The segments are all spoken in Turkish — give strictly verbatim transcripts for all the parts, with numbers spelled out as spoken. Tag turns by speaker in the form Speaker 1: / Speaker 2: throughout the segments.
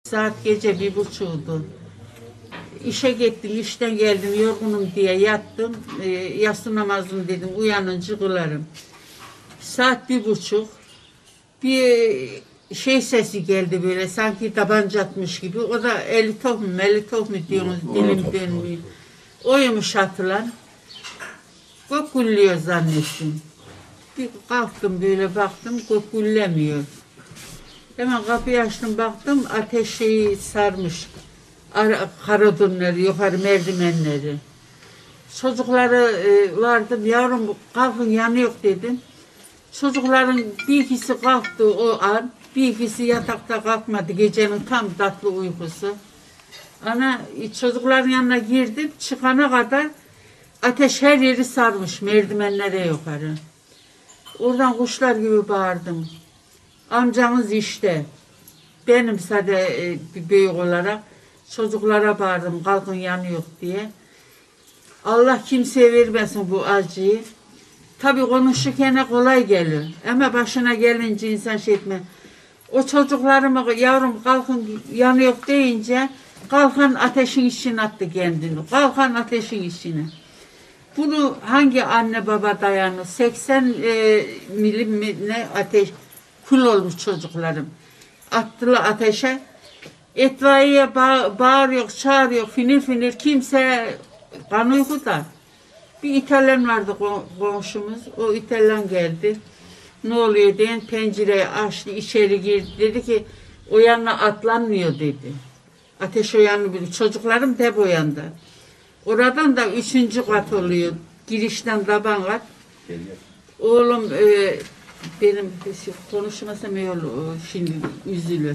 Speaker 1: Saat gece bir buçuktu. İşe gittim, işten geldim, yorgunum diye yattım. E, yatsı namazını dedim, uyanınca kılarım. Saat bir buçuk. Bir şey sesi geldi böyle, sanki tabanca atmış gibi. O da elitof mu, melitof mu diyorsunuz, dilim dönmüyor. Oymuş atılan. Gökgülüyor zannettim. Bir kalktım böyle baktım, gökgüllemiyor. Hemen kapıyı açtım, baktım ateş şeyi sarmış. Karadınları, yukarı merdivenleri. Çocukları e, vardı, yavrum kalkın yanıyor dedim. Çocukların bir ikisi kalktı o an, bir ikisi yatakta kalkmadı, gecenin tam tatlı uykusu. Ana çocukların yanına girdim, çıkana kadar ateş her yeri sarmış, merdivenlere yukarı. Oradan kuşlar gibi bağırdım. Amcamız işte, benim sadece e, bir büyük olarak çocuklara bağırdım, kalkın yanıyor diye. Allah kimseye vermesin bu acıyı. Tabii konuşurken kolay gelir. Ama başına gelince insan şey etme. O çocuklarıma yavrum kalkın yanıyor deyince kalkan ateşin içine attı kendini. Kalkan ateşin içine. Bunu hangi anne baba dayanır? seksen e, milim mi ne ateş kül olmuş çocuklarım. Attılar ateşe. İtfaiye bağ, bağırıyor, çağırıyor, finir finir. Kimse kan uykuda. Bir İtalyan vardı komşumuz. O İtalyan geldi. Ne oluyor diye pencereyi açtı, içeri girdi. Dedi ki o yanına atlanmıyor dedi. Ateş o yanını biliyor. Çocuklarım hep o yanda. Oradan da üçüncü kat oluyor. Girişten taban kat. Oğlum e, benim konuşmasam iyi olur. Şimdi üzülür.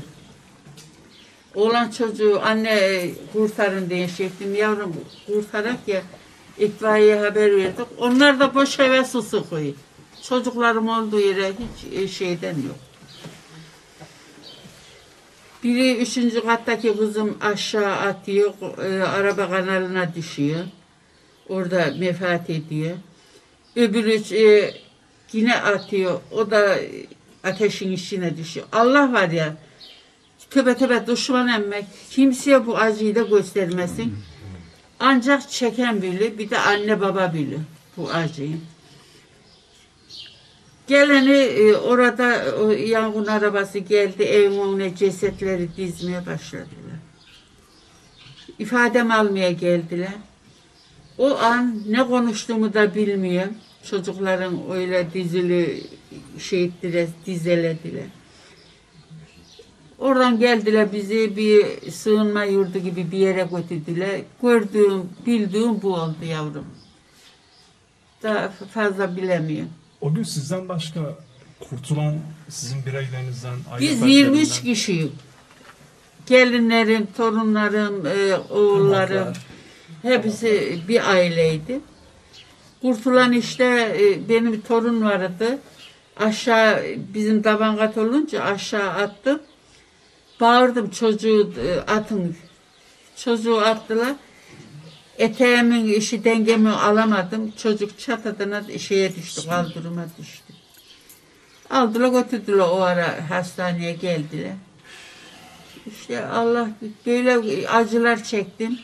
Speaker 1: Oğlan çocuğu anne kurtarın diye şey ettim. Yavrum kurtarak ya itfaiye haber verdik. Onlar da boş eve su sıkıyor. Çocuklarım olduğu yere hiç şeyden yok. Biri üçüncü kattaki kızım aşağı atıyor. E, araba kanalına düşüyor. Orada vefat ediyor. Öbürü e, yine atıyor. O da ateşin içine düşüyor. Allah var ya. Tövbe tövbe düşman emmek. Kimseye bu acıyı da göstermesin. Ancak çeken bilir, bir de anne baba bilir bu acıyı. Geleni e, orada o yangın arabası geldi, evin önüne cesetleri dizmeye başladılar. İfadem almaya geldiler. O an ne konuştuğumu da bilmiyorum. Çocukların öyle dizili şey ettiler, dizelediler. Oradan geldiler bizi bir sığınma yurdu gibi bir yere götürdüler. Gördüğüm, bildiğim bu oldu yavrum. Daha fazla bilemiyorum.
Speaker 2: O gün sizden başka kurtulan sizin bireylerinizden, aile
Speaker 1: biz yirmi üç kişiyiz. Gelinlerim, torunlarım, e, oğullarım hepsi bir aileydi. Kurtulan işte e, benim bir torun vardı. Aşağı bizim taban kat olunca aşağı attım. Bağırdım çocuğu atın. Çocuğu attılar. Eteğimin işi dengemi alamadım. Çocuk çatadına şeye düştü, kaldırıma düştü. Aldılar götürdüler o ara hastaneye geldiler. İşte Allah böyle acılar çektim.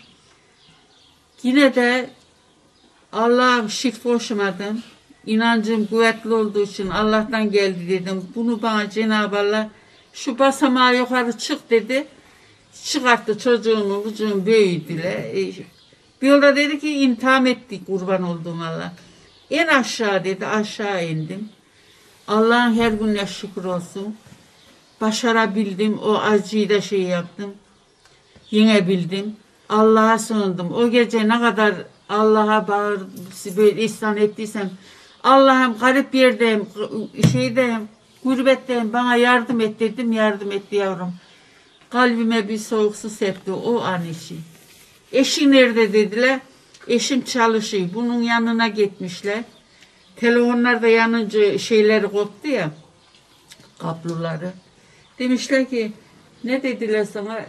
Speaker 1: Yine de Allah'a şirk koşmadım. İnancım kuvvetli olduğu için Allah'tan geldi dedim. Bunu bana Cenab-ı Allah şu basamağa yukarı çık dedi. Çıkarttı çocuğumu, çocuğum büyüdüler. Bir yolda dedi ki intiham ettik kurban olduğum Allah. En aşağı dedi, aşağı indim. Allah'ın her gününe şükür olsun. Başarabildim, o acıyı da şey yaptım. Yenebildim. Allah'a sığındım. O gece ne kadar Allah'a bağır, böyle ihsan ettiysem, Allah'ım garip yerdeyim, şeydeyim, gurbetteyim, bana yardım et dedim, yardım etti yavrum. Kalbime bir soğuk su septi o an işi. Eşin nerede dediler, eşim çalışıyor, bunun yanına gitmişler. Telefonlarda yanınca şeyleri koptu ya, kabloları. Demişler ki, ne dediler sana?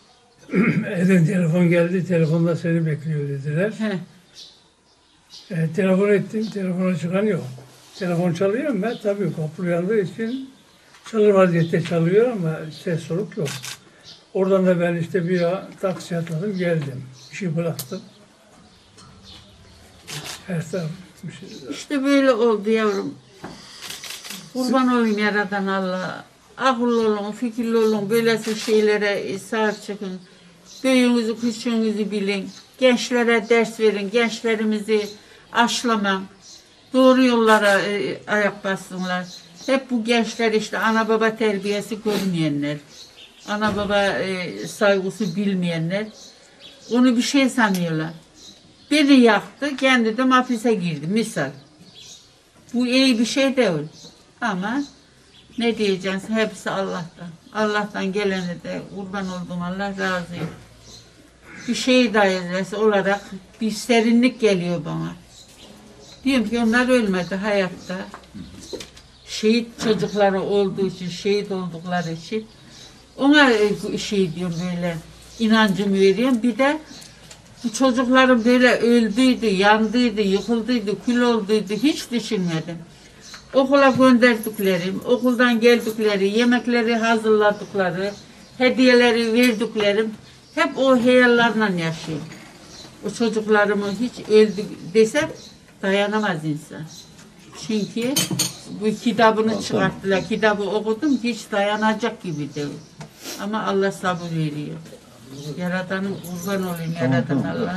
Speaker 3: Evden telefon geldi, telefonda seni bekliyor dediler. E, telefon ettim, telefona çıkan yok. Telefon çalıyor ama tabii koplu yandığı için çalır vaziyette çalıyor ama ses soluk yok. Oradan da ben işte bir ara taksi atladım geldim. İşi bıraktım. Her taraf gitmiş.
Speaker 1: İşte böyle oldu yavrum. Kurban olayım yaradan Allah. Akıllı olun, fikirli olun, böylesi şeylere sahip çıkın. Büyüğünüzü, küçüğünüzü bilin. Gençlere ders verin, gençlerimizi aşlamayın. Doğru yollara e, ayak bassınlar. Hep bu gençler işte ana baba terbiyesi görmeyenler. Ana baba e, saygısı bilmeyenler. Onu bir şey sanıyorlar. Beni yaktı, kendi de hapise girdi misal. Bu iyi bir şey değil. Ama ne diyeceksin? Hepsi Allah'tan. Allah'tan geleni de kurban olduğum Allah razıyım. Bir şey dairesi olarak bir serinlik geliyor bana. Diyorum ki onlar ölmedi hayatta. Şehit çocukları olduğu için, şehit oldukları için ona şey diyorum böyle, inancımı veriyorum. Bir de bu çocukların böyle öldüydü, yandıydı, yıkıldıydı, kül olduydu hiç düşünmedim. Okula gönderdiklerim, okuldan geldikleri, yemekleri hazırladıkları, hediyeleri verdiklerim hep o hayallerle yaşıyorum. O çocuklarımı hiç öldü desem dayanamaz insan. Çünkü bu kitabını çıkarttılar, kitabı okudum hiç dayanacak gibi değil. Ama Allah sabır veriyor. Yaradanın kurban olayım yaradan Allah.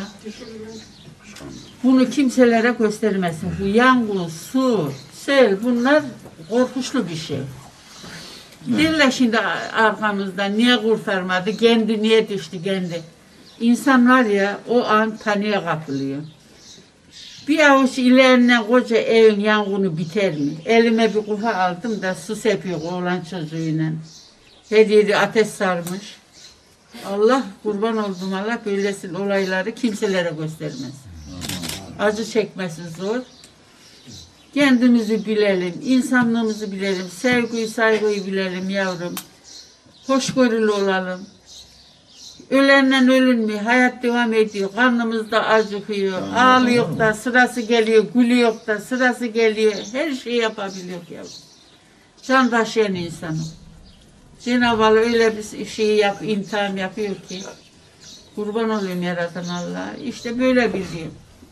Speaker 1: Bunu kimselere göstermesin. Bu yangın, su, sel bunlar korkunçlu bir şey. Derler şimdi arkamızda niye kurtarmadı, kendi niye düştü kendi. İnsanlar ya o an paniğe kapılıyor. Bir avuç ilerinden koca evin yangını biter mi? Elime bir kupa aldım da su sepiyor oğlan çocuğuyla. Her yeri ateş sarmış. Allah kurban olduğum Allah böylesin olayları kimselere göstermez. Acı çekmesi zor. Kendimizi bilelim, insanlığımızı bilelim, sevgiyi, saygıyı bilelim yavrum. Hoşgörülü olalım. Ölenden ölünmüyor, hayat devam ediyor, karnımızda acıkıyor, ağlıyor da sırası geliyor, gülüyor da sırası geliyor, her şeyi yapabiliyor yavrum. Can taşıyan insanım. Cenab-ı Allah öyle bir şey yap, imtihan yapıyor ki, kurban olayım yaratan Allah'a. İşte böyle biliyor.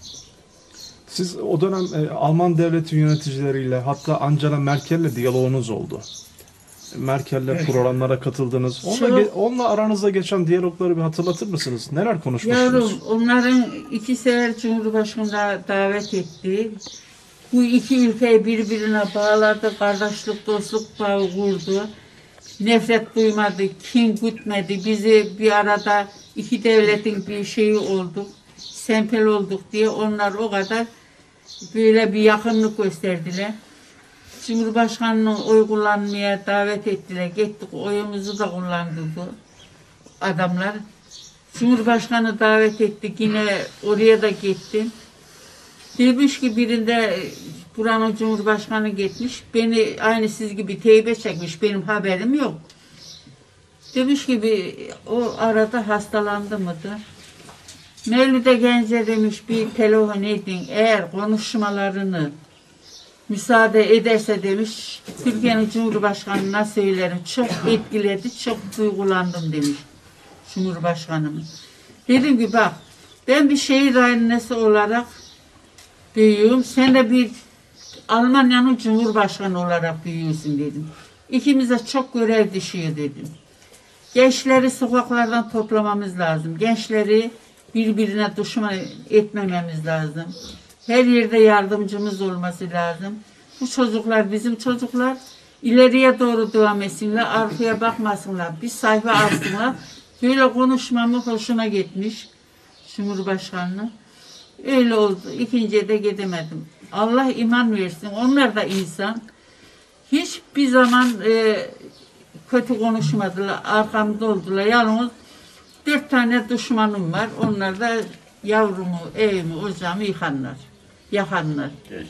Speaker 2: Siz o dönem e, Alman devleti yöneticileriyle hatta Angela Merkel'le diyaloğunuz oldu. Merkel'le evet. Programlara katıldınız. Onunla, Çok, ge, onunla aranızda geçen diyalogları bir hatırlatır mısınız? Neler konuşmuşsunuz?
Speaker 1: Yavrum onların iki sefer Cumhurbaşkanı'na davet etti. Bu iki ülkeyi birbirine bağladı, kardeşlik, dostluk bağı kurdu. Nefret duymadı, kin gütmedi. Bizi bir arada iki devletin bir şeyi olduk, sempel olduk diye onlar o kadar böyle bir yakınlık gösterdiler. Cumhurbaşkanı'nın oy kullanmaya davet ettiler. Gittik oyumuzu da kullandırdı adamlar. Cumhurbaşkanı davet etti. Yine oraya da gittim. Demiş ki birinde buranın Cumhurbaşkanı gitmiş. Beni aynı siz gibi teybe çekmiş. Benim haberim yok. Demiş ki bir, o arada hastalandı mıdır? Mevlüt'e Gence demiş bir telefon edin. Eğer konuşmalarını müsaade ederse demiş, Türkiye'nin Cumhurbaşkanı'na söylerim. Çok etkiledi, çok duygulandım demiş Cumhurbaşkanımız. Dedim ki bak, ben bir şehir annesi olarak büyüğüm, sen de bir Almanya'nın Cumhurbaşkanı olarak büyüyorsun dedim. İkimize çok görev düşüyor dedim. Gençleri sokaklardan toplamamız lazım. Gençleri birbirine düşman etmememiz lazım. Her yerde yardımcımız olması lazım. Bu çocuklar bizim çocuklar. İleriye doğru devam etsinler, arkaya bakmasınlar. Bir sayfa alsınlar. Böyle konuşmamı hoşuna gitmiş Cumhurbaşkanı'nın. Öyle oldu. İkinciye de gidemedim. Allah iman versin. Onlar da insan. Hiçbir zaman e, kötü konuşmadılar. Arkamda oldular. Yalnız dört tane düşmanım var. Onlar da yavrumu, evimi, ocağımı yıkanlar. Yakanlar.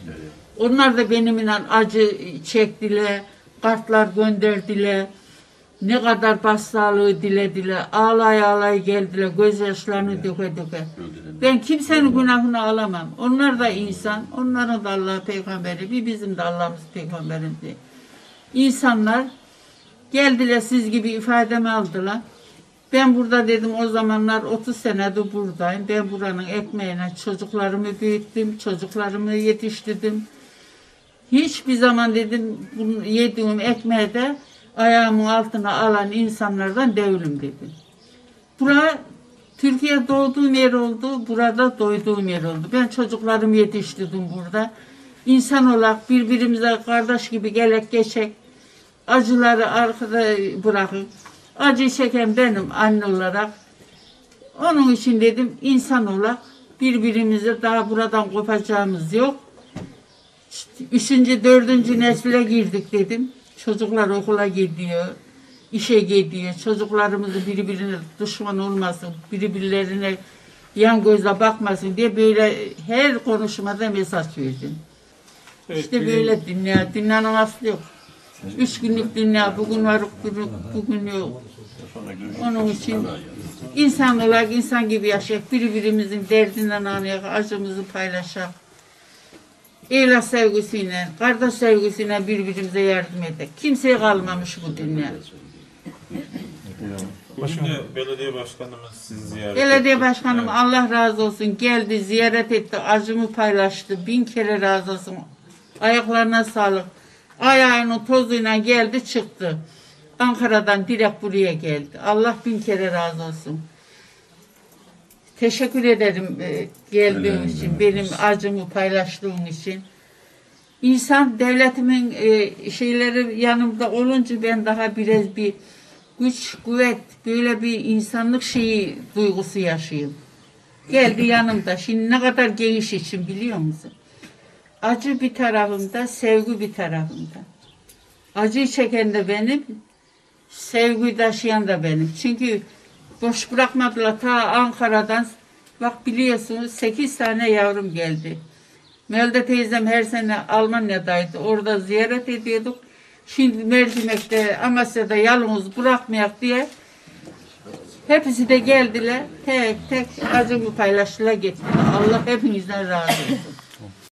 Speaker 1: Onlar da benimle acı çektiler. Kartlar gönderdiler. Ne kadar başsağlığı dilediler. Ağlay ağlay geldiler. Gözyaşlarını döke döke. Ben kimsenin günahını alamam. Onlar da insan. Onların da Allah peygamberi. Bir bizim de Allah'ımız peygamberimiz. İnsanlar geldiler siz gibi ifademi aldılar. Ben burada dedim o zamanlar otuz senedir buradayım. Ben buranın ekmeğine çocuklarımı büyüttüm, çocuklarımı yetiştirdim. Hiçbir zaman dedim bunu yediğim ekmeği de ayağımın altına alan insanlardan değilim dedim. Bura Türkiye doğduğum yer oldu, burada doyduğum yer oldu. Ben çocuklarımı yetiştirdim burada. İnsan olarak birbirimize kardeş gibi gelek geçek, acıları arkada bırakıp, acı çeken benim anne olarak. Onun için dedim insan olarak birbirimize daha buradan kopacağımız yok. İşte üçüncü, dördüncü nesile girdik dedim. Çocuklar okula gidiyor, işe gidiyor. Çocuklarımızı birbirine düşman olmasın, birbirlerine yan gözle bakmasın diye böyle her konuşmada mesaj verdim.
Speaker 2: Evet,
Speaker 1: İşte böyle dünya, dünyanın aslı yok. Üç günlük dünya, bugün var, bugün yok. Onun için insan olarak insan gibi yaşayak, birbirimizin derdinden anlayak, acımızı paylaşak. Evlat sevgisiyle, kardeş sevgisiyle birbirimize yardım edek. Kimseye kalmamış bu dünya.
Speaker 4: Bugün de belediye başkanımız sizi ziyaret
Speaker 1: Belediye
Speaker 4: etti.
Speaker 1: başkanım
Speaker 4: Evet.
Speaker 1: Allah razı olsun geldi, ziyaret etti, acımı paylaştı. Bin kere razı olsun. Ayaklarına sağlık. Ayağının tozuyla geldi çıktı. Ankara'dan direkt buraya geldi. Allah bin kere razı olsun. Teşekkür ederim e, geldiğin için, benim acımı paylaştığın için. İnsan devletimin e, şeyleri yanımda olunca ben daha biraz bir güç, kuvvet, böyle bir insanlık şeyi duygusu yaşıyorum. Geldi yanımda. Şimdi ne kadar geniş için biliyor musun? Acı bir tarafımda, sevgi bir tarafımda. Acıyı çeken de benim, sevgiyi taşıyan da benim. Çünkü boş bırakmadılar ta Ankara'dan. Bak biliyorsunuz sekiz tane yavrum geldi. Melde teyzem her sene Almanya'daydı. Orada ziyaret ediyorduk. Şimdi Mercimek'te, Amasya'da yalnız bırakmayak diye hepsi de geldiler. Tek tek acımı paylaştılar gittiler. Allah hepinizden razı olsun.